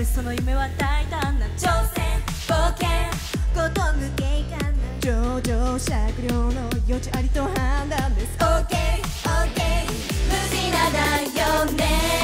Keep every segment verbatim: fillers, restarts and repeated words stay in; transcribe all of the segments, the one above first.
その夢は大胆な挑戦冒険こと無形感な上場酌量の余地ありと判断です OK OK 無事なだよね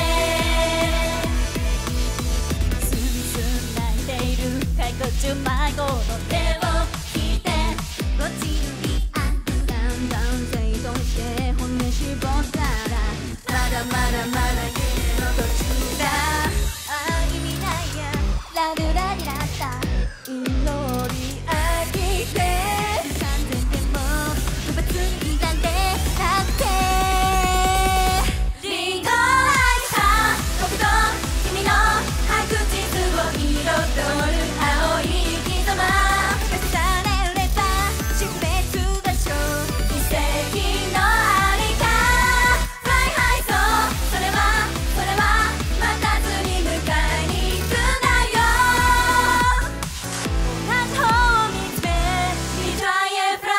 スミス泣いている解雇中迷子の手を引いて落ちるリアルだんだん整頓して本音絞ったらまだまだまだ夢の途中だあ意味ないやラルラリラッタ祈り飽きて完全でも不罰になんてなくてリンゴ愛した僕と君の白日を彩る青い生き様重ねれば識別場所奇跡のありかフライハイそうそれはそれは待たずに迎えに行くなよ同じ方を見つめ We try and fly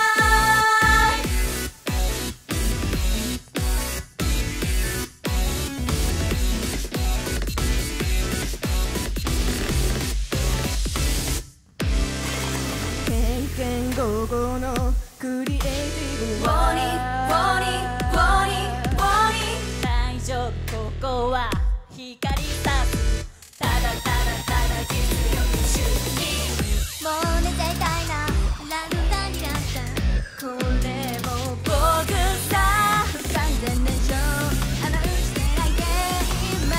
経験午後のクリエイティブは Warning Warning Warning Warning 大丈夫ここは光さすただただただ実力主義もう寝ちゃいたいなラルラリラッタこれも僕さ不完全燃焼あのうちでないで今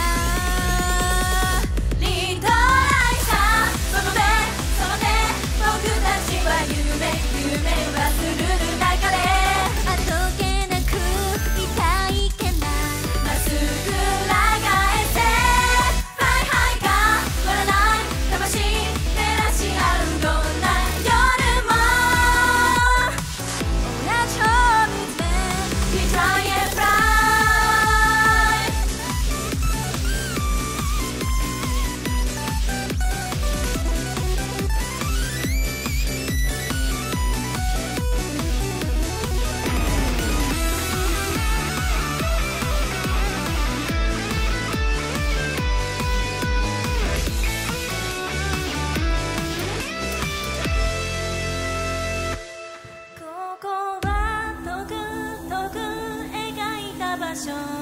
リンド愛したその目その手僕たちは夢夢はスルル中であどけなく痛いけないまっすぐ裏返せフライハイか割らない魂照らし合うどんな夜も同じ方を見つめ We try and fly ここは遠く遠く描いた場所